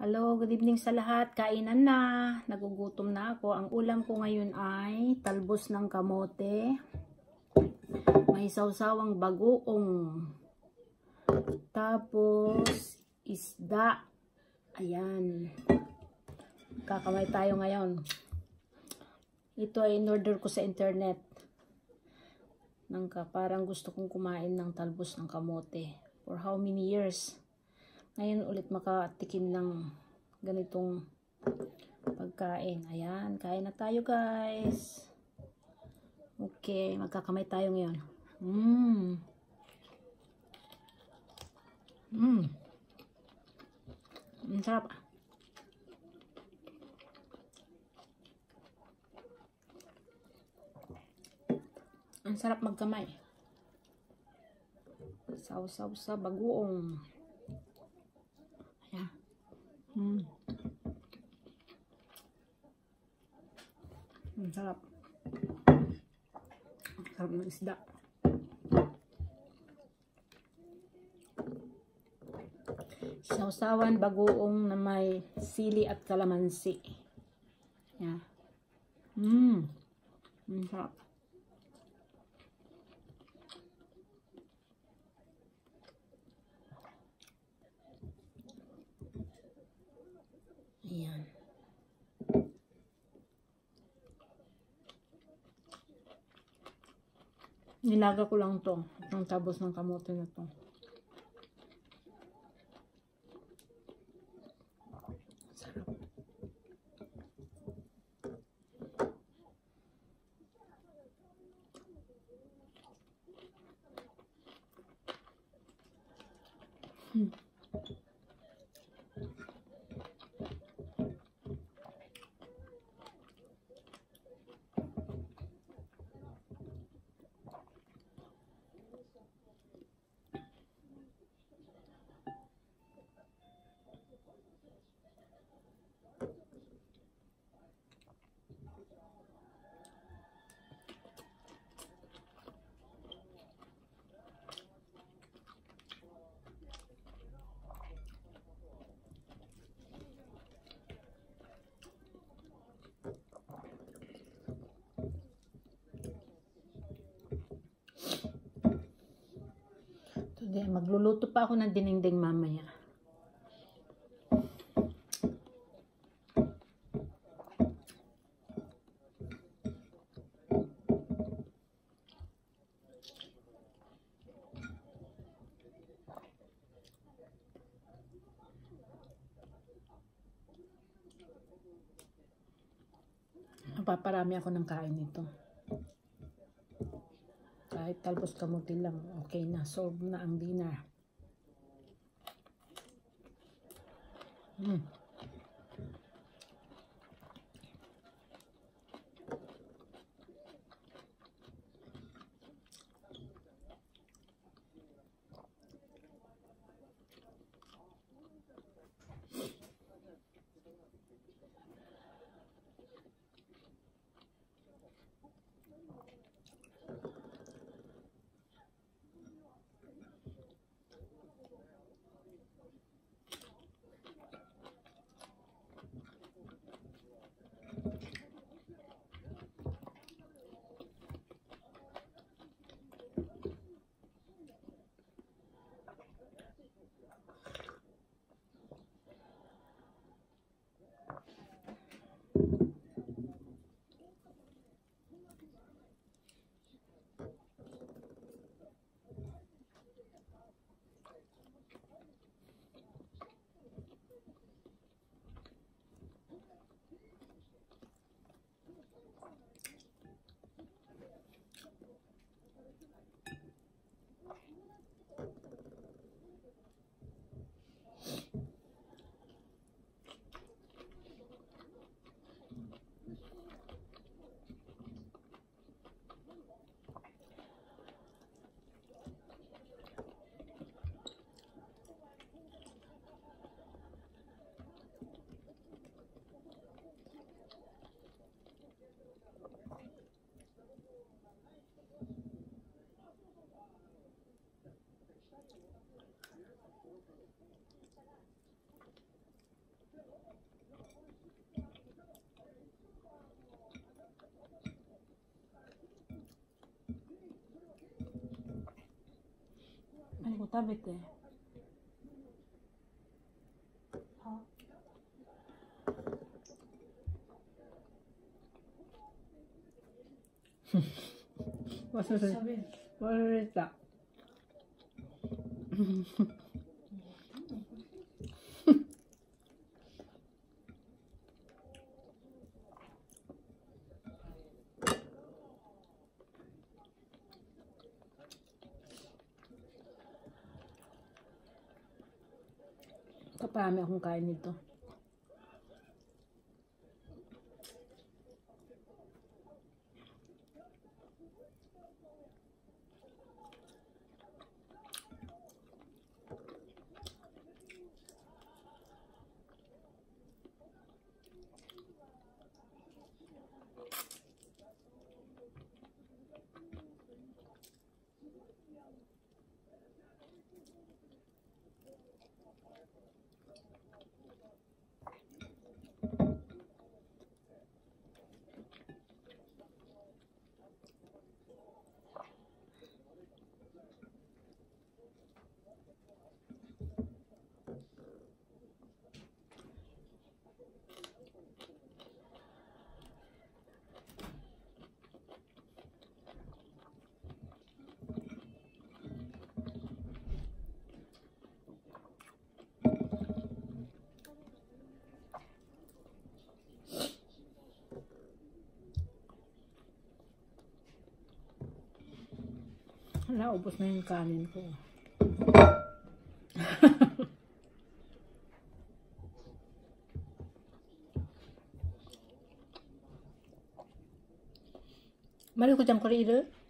Hello, good evening sa lahat. Kainan na. Nagugutom na ako. Ang ulam ko ngayon ay talbos ng kamote. May sawsawang bagoong. Tapos, isda. Ayan. Kakamay tayo ngayon. Ito ay in-order ko sa internet. Parang gusto kong kumain ng talbos ng kamote. For how many years? Ngayon ulit makatikim ng ganitong pagkain. Ayan, kain na tayo guys. Okay, magkakamay tayo ngayon. Ang sarap. Ang sarap magkamay. Saw-saw sa bagoong. Ayan. Ang sarap. Ang sarap ng isda. Sawsawan bagoong na may sili at kalamansi. Ayan. Ang sarap. Ayan. Nilaga ko lang to. Ang talbos ng kamote na to. Sarap. Today, magluluto pa ako ng dinengdeng mamaya. Napaparami ako ng kain nito. Kahit talbos kamote lang, okay na. Solve na ang dinner. 食べて。忘れた。Kaparami akong kain nito. Wala, ubos na yung kanin ko. Mari ko dyan ko rin